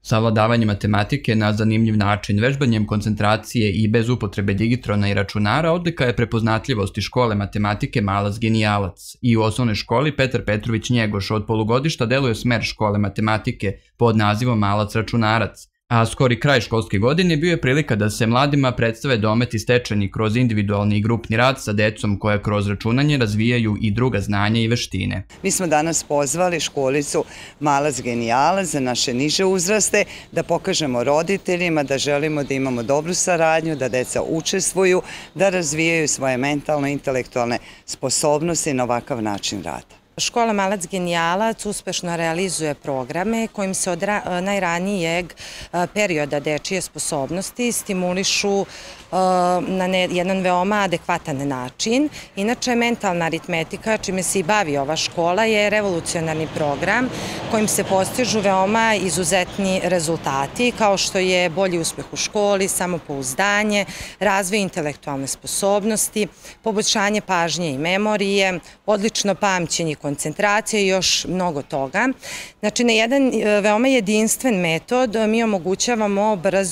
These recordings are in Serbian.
Savladavanje matematike na zanimljiv način, vežbanjem koncentracije i bez upotrebe digitrona i računara odlika je prepoznatljivosti škole matematike Malac genijalac. I u osnovnoj školi Petar Petrović Njegoš od polugodišta deluje smer škole matematike pod nazivom Malac računarac. A skori kraj školske godine bio je prilika da se mladima predstave dometi stečeni kroz individualni i grupni rad sa decom koja kroz računanje razvijaju i druga znanja i veštine. Mi smo danas pozvali školicu Malac genijalac za naše niže uzraste da pokažemo roditeljima da želimo da imamo dobru saradnju, da deca učestvuju, da razvijaju svoje mentalno intelektualne sposobnosti na ovakav način rada. Škola Malac genijalac uspešno realizuje programe kojim se od najranijeg perioda dečije sposobnosti stimulišu na jedan veoma adekvatan način. Inače, mentalna aritmetika, čime se i bavi ova škola, je revolucionarni program kojim se postižu veoma izuzetni rezultati, kao što je bolji uspeh u školi, samopouzdanje, razvoj intelektualne sposobnosti, poboljšanje pažnje i memorije, odlično pamćenje i koncentracija i još mnogo toga. Znači, na jedan veoma jedinstven metod mi omogućavamo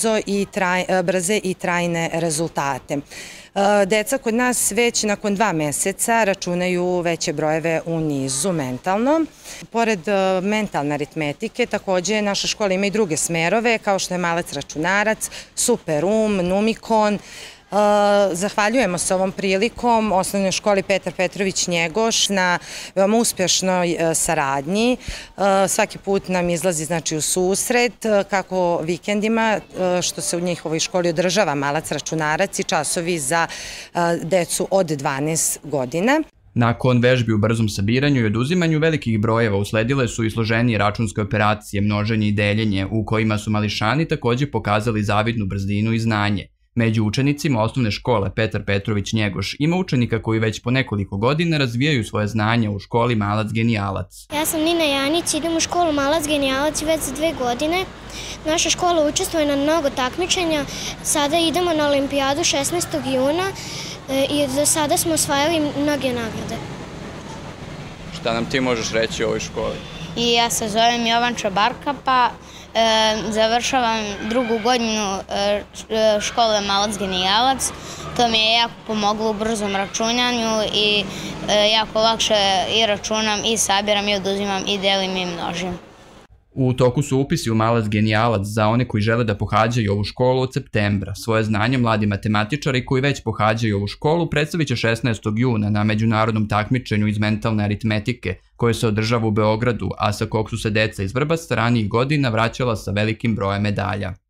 brze i trajne rezultate. Deca kod nas već nakon 2 meseca računaju veće brojeve u nizu mentalno. Pored mentalne aritmetike, takođe naša škola ima i druge smerove, kao što je Malac računarac, Super Numikon. Zahvaljujemo se ovom prilikom osnovnoj školi Petar Petrović Njegoš na veoma uspešnoj saradnji. Svaki put nam izlazi u susret, kako vikendima, što se u njihovoj školi održava Malac računarac i časovi za decu od 12 godina. Nakon vežbi u brzom sabiranju i oduzimanju velikih brojeva usledile su i složenije računske operacije, množenje i deljenje, u kojima su mališani takođe pokazali zavidnu brzinu i znanje. Među učenicima osnovne škole Petar Petrović Njegoš ima učenika koji već po nekoliko godina razvijaju svoje znanje u školi Malac genijalac. Ja sam Nina Janić, idem u školu Malac genijalac već za 2 godine. Naša škola učestvuje na mnogo takmičenja. Sada idemo na olimpijadu 16. juna i za sada smo osvajali mnoge nagrade. Šta nam ti možeš reći o ovoj školi? Ja se zovem Jovan Čabarka, pa završavam 2. godinu škole Malac genijalac. To mi je jako pomoglo u brzom računanju i jako lakše i računam i sabiram i oduzimam i delim i množim. U toku su upisi u Malac genijalac za one koji žele da pohađaju ovu školu od septembra. Svoje znanje mladi matematičari koji već pohađaju ovu školu predstavit će 16. juna na međunarodnom takmičenju iz mentalne aritmetike koje se održava u Beogradu, a sa kog su se deca iz Vrbasa ranijih godina vraćala sa velikim brojem medalja.